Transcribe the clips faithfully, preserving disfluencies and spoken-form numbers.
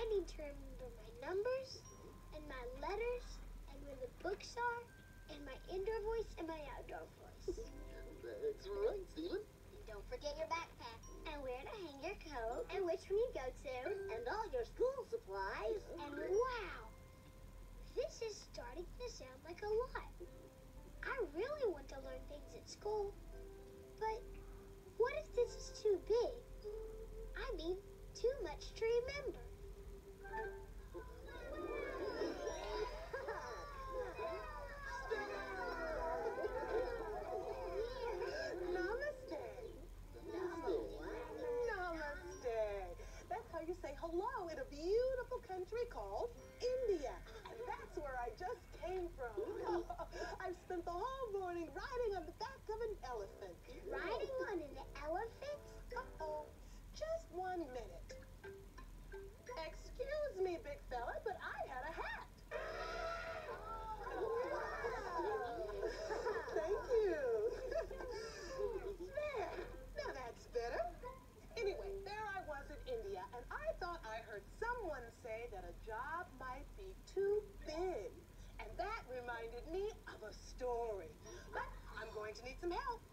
I need to remember my numbers and my letters and where the books are and my indoor voice and my outdoor voice. That's right, Stephen. And don't forget your backpack and where to hang your coat and which one you go to And all your school supplies. and wow, this is starting to sound like a lot. I really want to learn things at school, but what if this is too big? I mean, too much to remember. Namaste. Namaste. That's how you say hello in a beautiful country called India. And that's where I just came from. I've spent the whole morning riding on the back of an elephant. Riding on an elephant? Uh-oh. Just one minute. Excuse me, big fella, but I had a hat. Thank you. There. Now that's better. Anyway, there I was in India, and I thought I heard someone say that a job might be too big. And that reminded me of a story. But I'm going to need some help.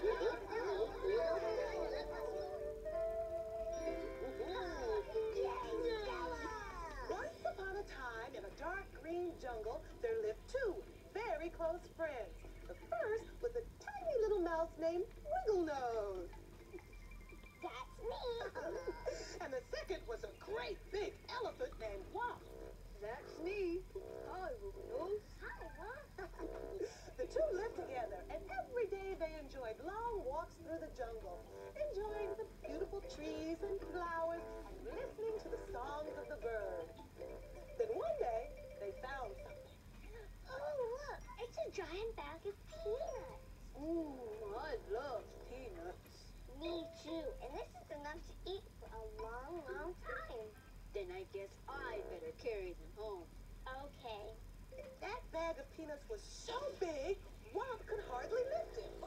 Once upon a time, in a dark green jungle, there lived two very close friends. The first was a tiny little mouse named Wigglenose. That's me. And the second was a great big elephant named Wop. That's me. Hi, Wigglenose. Hi, Mom. The two lived together, and every day they enjoyed long walks through the jungle, enjoying the beautiful trees and flowers and listening to the songs of the birds. Then one day, they found something. Oh, look, it's a giant bag of peanuts. Ooh, I love peanuts. Me too, and this is enough to eat for a long, long time. Then I guess I better carry them home. Okay. That bag of peanuts was so big, Wop could hardly lift it.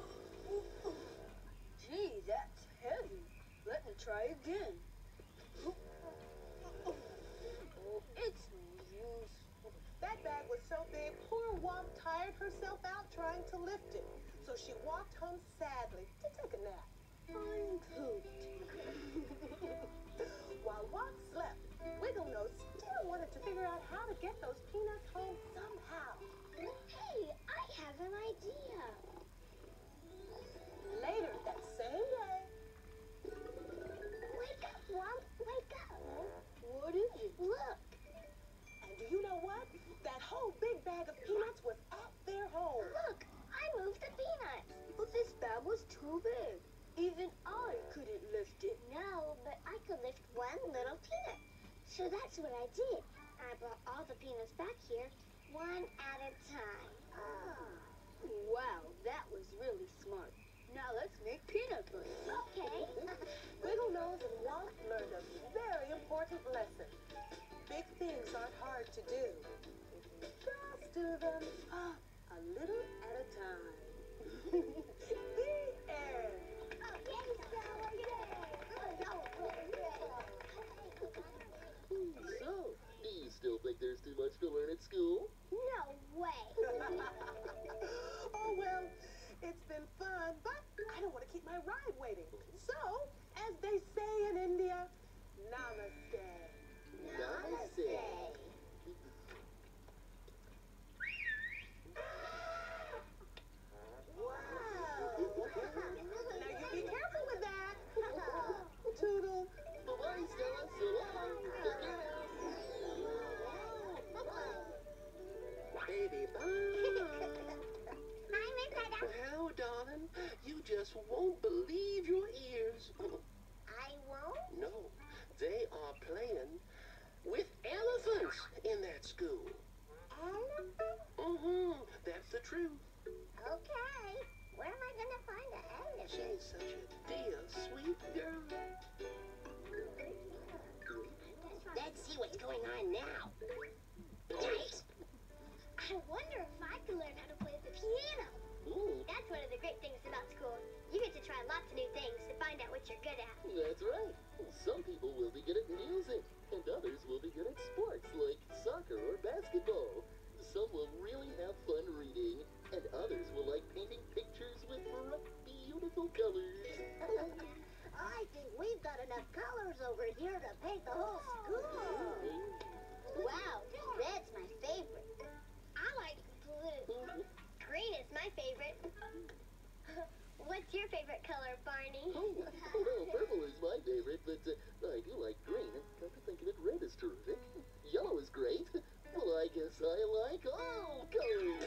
Gee, that's heavy. Let me try again. Oh, it's no use. That bag was so big, poor Wop tired herself out trying to lift it. So she walked home sadly to take a nap. I'm cooked. While Wop slept, Wigglenose still wanted to figure out how to get those peanuts home somehow. Hey, I have an idea. Later that same day, Wake up, Womp, wake up. What is it? Look, and do you know what? That whole big bag of peanuts was at their home. look, I moved the peanuts. But this bag was too big. Even I couldn't lift it. No, but I could lift one little peanut. So that's what I did. I brought all the peanuts back here, one at a time. Ah. Wow, that was really smart. Now let's make peanut butter. Okay. Wigglenose and Womp learned a very important lesson. Big things aren't hard to do. If you just do them ah, a little at a time. The end. So, do you still think there's too much to learn at school? No way. Oh, well, it's been fun, but I don't want to keep my ride waiting. So, as they say in India, namaste. Namaste. Now you be careful with that. Toodle. Bye-bye, Stella. So long. Take care. Baby, bye. Hi, Miss Edda. Well, darling, you just won't believe your ears. I won't. No, they are playing with elephants in that school. Elephant? Mm-hmm, that's the truth. Okay. Where am I gonna find an elephant? She's such a dear, sweet girl. Let's see what's going on now. Right. I wonder if I can learn how to play the piano. Ooh, That's one of the great things about school. You get to try lots of new things to find out what you're good at. that's right. Some people will be good at music, and And others will be good at sports like soccer or basketball. Some will really have fun reading, and others will like painting pictures with bright, beautiful colors. I think we've got enough colors over here to paint the whole school. Wow, red's my favorite. I like blue. Green is my favorite. What's your favorite color, Barney? Oh, well, purple is my favorite, but uh, I do like green. Come to think of it, red is terrific. Yellow is great. Well, I guess I like all colors.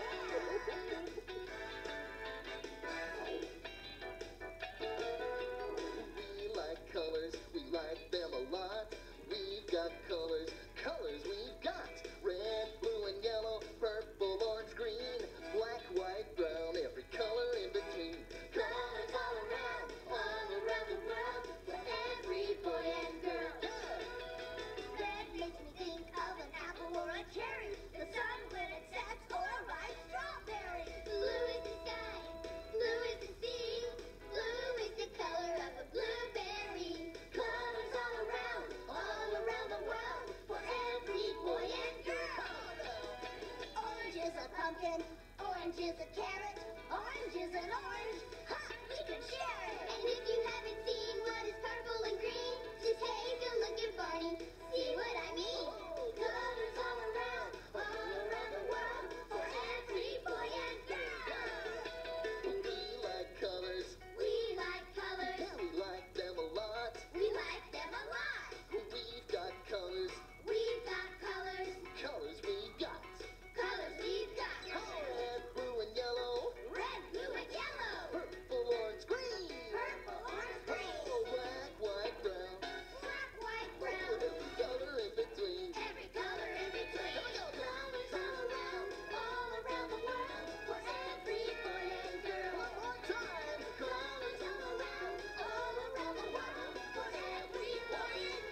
We like colors, we like them a lot. We've got colors, colors we've got. Red, blue, and yellow, purple, orange, green, black, white, brown, every color in between. Colors all around, all around the world, for every boy and girl. Red makes me think of an apple or a cherry, the sun when it sets, or a ripe strawberry. Blue is the sky, blue is the sea, blue is the color of a blueberry. Colors all around, all around the world, for every boy and girl. Orange is a pumpkin, orange is a carrot, orange is an orange. Ha! We can share it. And if you haven't seen what is purple and green, just take a look at Barney. See what I mean? Colors all around, all around the world, for every boy and girl. We like colors, We like colors. yeah, we like them a lot. We like them a lot. We've got colors, We've got colors. colors we've got. Colors we've got. Red, blue, and yellow, Red, blue, and yellow. purple, orange, green. Purple, orange, green. Oh, black, white, brown, Black, white, brown. every color in between. Every color in between. Colors all around, all around the world, for every boy and girl. One more time. Colors all around, all around the world, for every boy and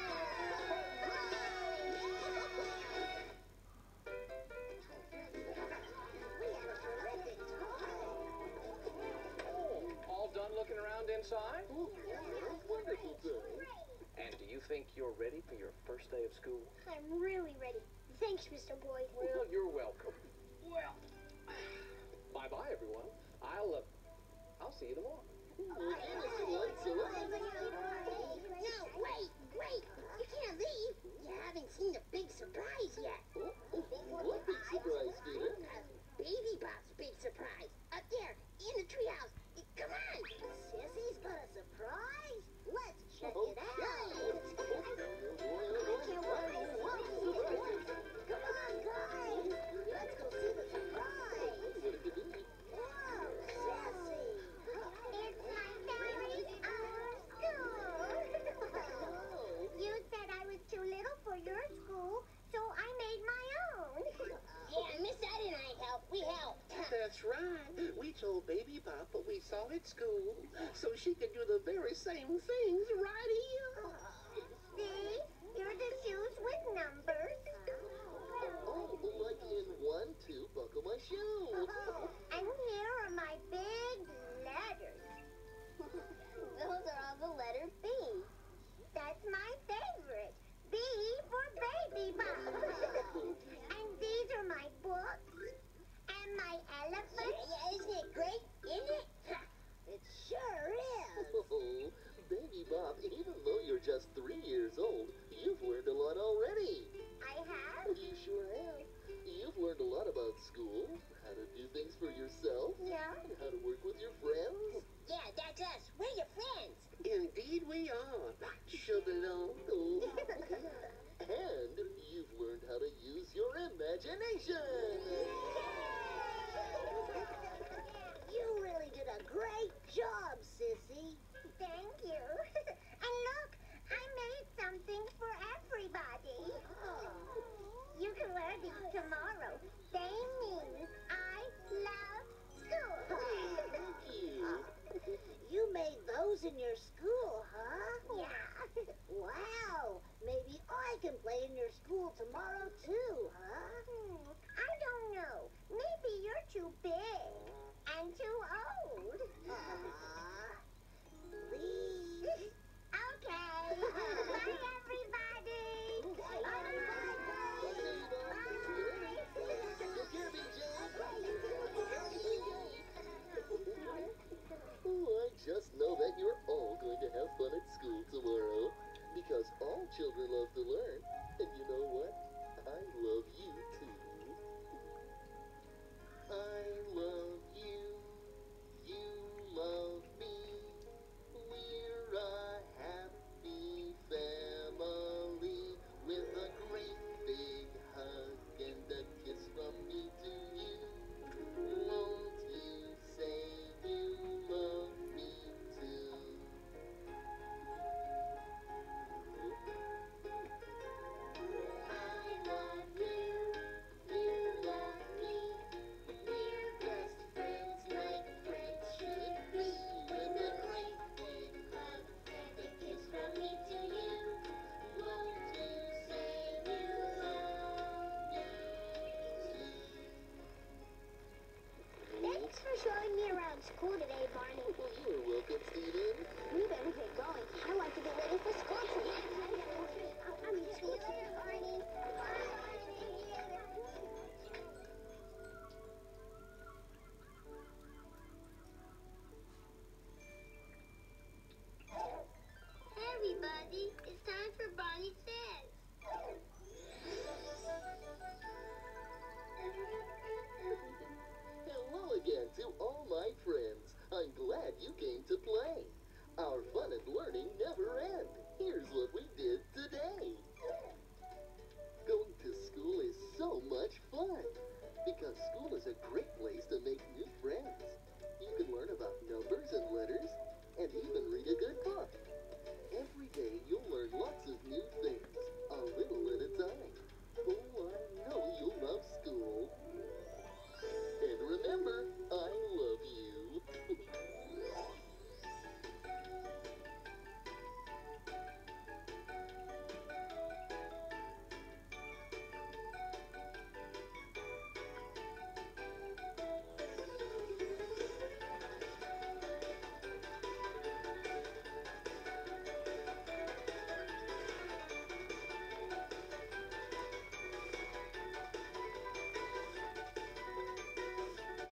All done looking around inside? Oh, wonderful day. And do you think you're ready for your first day of school? I'm really ready. Thanks, Mister Boyd. Well, you're welcome. Well, bye-bye, everyone. I'll, uh, I'll see you tomorrow. Innocent like so. No, wait, wait. You can't leave. You haven't seen the big surprise yet. Oh, oh, what big surprise, Peter? Baby Bop's big surprise. Up there, in the treehouse. Come on. Sissy's got a surprise. Let's check it out. Come on, guys. Let's go see the surprise. Wow, Sissy. It's my very own school. You said I was too little for your school, so I made my own. Yeah, Miss Addie and I helped. We helped. That's right. We told Baby Bop what we saw at school, so she could do the very same things right here. See? You're the shoes with numbers. Oh, like in one, two, buckle my shoe. And here are my big letters. Those are all the letter B. That's my favorite. B for Baby Bop. And these are my books. And my elephant. Yeah, isn't it great? Isn't it? It sure is. Oh, Baby Bop, even though you're just three years old, you've learned a lot already. I have? You sure have. You've learned a lot about school, how to do things for yourself, Yeah. and how to work with your friends. Yeah, that's us. We're your friends. Indeed we are. Shabalo. And you've learned how to use your imagination. You really did a great job, Sissy. Thank you. And look, I made something for everybody. You can wear these tomorrow. They mean I love school. Cute. You made those in your school, huh? Yeah. Wow. Maybe I can play in your school tomorrow, too, huh? Hmm, I don't know. Maybe you're too big and too old. Aw. Please. Okay. Bye, everybody. what we